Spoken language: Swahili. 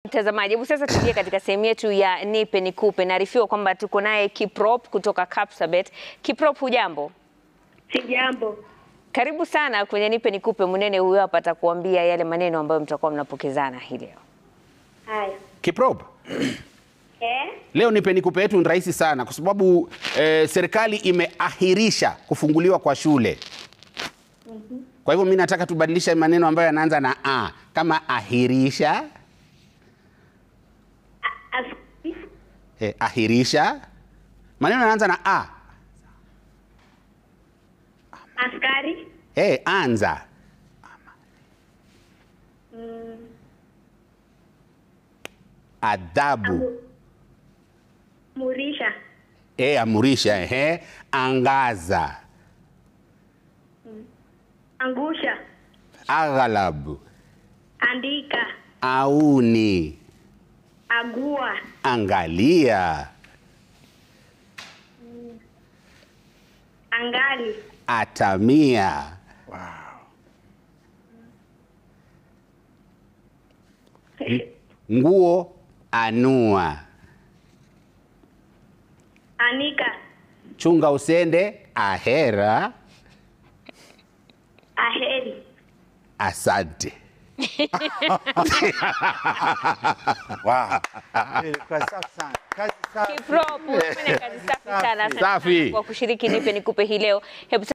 Mtazamaji, hebu sasa tuingie katika sehemu yetu ya nipe nikupe. Naarifiwa kwamba tuko naye Kiprop kutoka Kapsabet. Kiprop, hujambo? Sijambo. Karibu sana kwenye nipe nikupe. Munene huyo hapa atakuambia yale maneno ambayo mtakuwa mnapokezana hii leo. Haya. Kiprop. Leo nipe nikupe yetu ni rahisi sana kwa sababu serikali imeahirisha kufunguliwa kwa shule. Kwa hivyo mimi nataka tubadilishe maneno ambayo yanaanza na a, kama ahirisha. Ahirisha. Maneno yanaanza na a. Askari. Anza. Adabu. Murisha. Amurisha. Angaza. Angusha. Aghalabu. Andika. Auni. Agua. Angalia. Angali. Atamia. Wow. Nguo. Anua. Anika. Chunga usende. Ahera. Aheri. Asante. Wow. Kazi sana. Kiprop, umefanya kazi safi sana. Safi. Kwa kushiriki nipe nikupe hii leo. Hebu